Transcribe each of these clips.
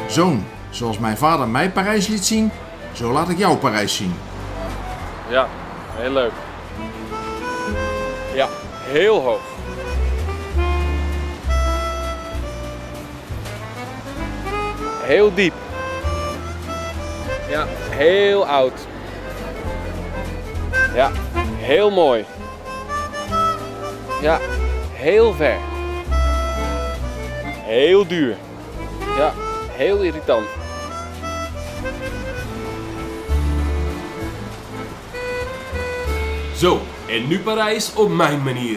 Zoon, zoals mijn vader mij Parijs liet zien, zo laat ik jou Parijs zien. Ja, heel leuk. Ja, heel hoog. Heel diep. Ja, heel oud. Ja, heel mooi. Ja, heel ver. Heel duur. Ja, heel irritant. Zo, en nu Parijs op mijn manier.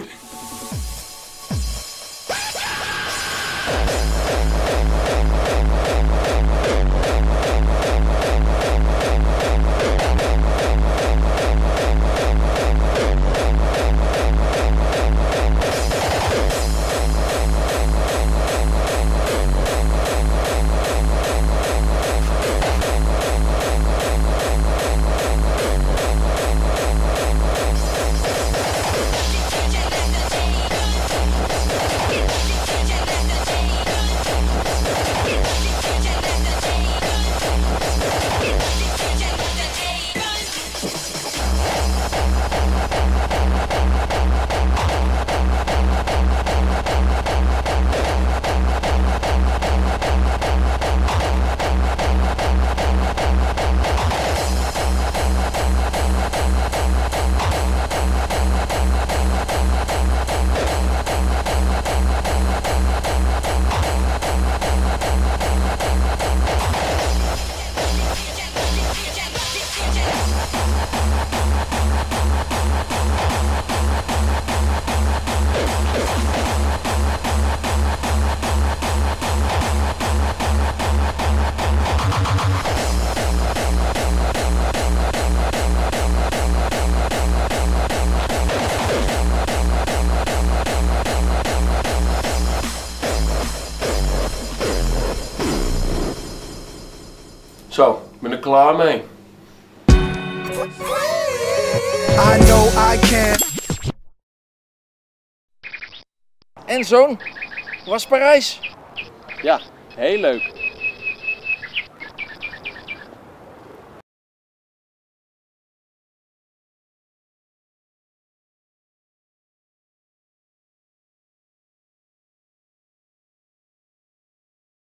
Zo, ik ben er klaar mee. I know I can. En zoon, hoe was Parijs? Ja, heel leuk.